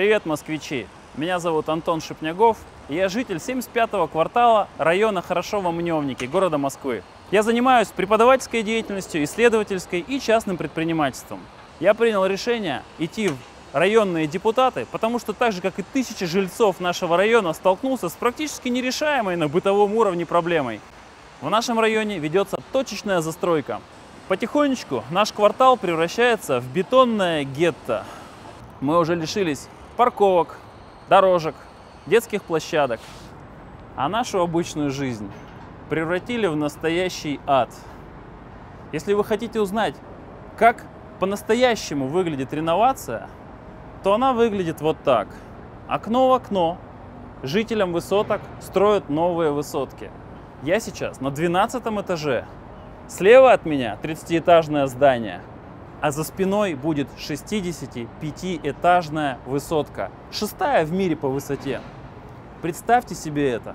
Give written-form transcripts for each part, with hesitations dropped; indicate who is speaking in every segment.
Speaker 1: Привет, москвичи! Меня зовут Антон Шипнягов, и я житель 75-го квартала района Хорошово-Мневники, города Москвы. Я занимаюсь преподавательской деятельностью, исследовательской и частным предпринимательством. Я принял решение идти в районные депутаты, потому что так же, как и тысячи жильцов нашего района, столкнулся с практически нерешаемой на бытовом уровне проблемой. В нашем районе ведется точечная застройка. Потихонечку наш квартал превращается в бетонное гетто. Мы уже лишились парковок, дорожек, детских площадок, а нашу обычную жизнь превратили в настоящий ад. Если вы хотите узнать, как по-настоящему выглядит реновация, то она выглядит вот так. Окно в окно жителям высоток строят новые высотки. Я сейчас на 12-м этаже. Слева от меня 30-этажное здание, а за спиной будет 65-этажная высотка. 6-я в мире по высоте. Представьте себе это.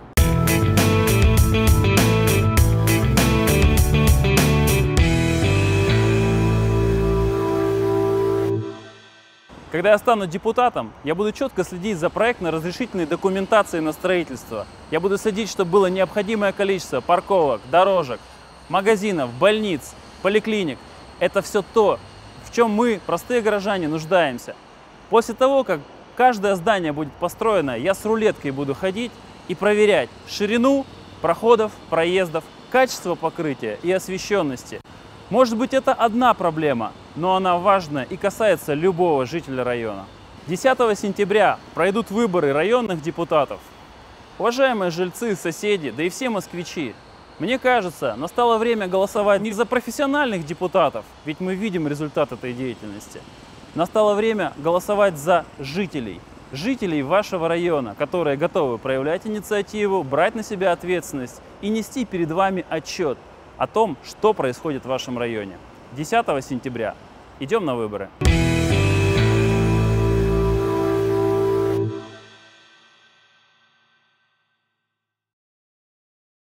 Speaker 1: Когда я стану депутатом, я буду четко следить за проектно-разрешительной документацией на строительство. Я буду следить, чтобы было необходимое количество парковок, дорожек, магазинов, больниц, поликлиник. Это все то, в чем мы, простые горожане, нуждаемся. После того, как каждое здание будет построено, я с рулеткой буду ходить и проверять ширину проходов, проездов, качество покрытия и освещенности. Может быть, это одна проблема, но она важная и касается любого жителя района. 10 сентября пройдут выборы районных депутатов. Уважаемые жильцы, соседи, да и все москвичи, мне кажется, настало время голосовать не за профессиональных депутатов, ведь мы видим результат этой деятельности. Настало время голосовать за жителей вашего района, которые готовы проявлять инициативу, брать на себя ответственность и нести перед вами отчет о том, что происходит в вашем районе. 10 сентября. Идем на выборы.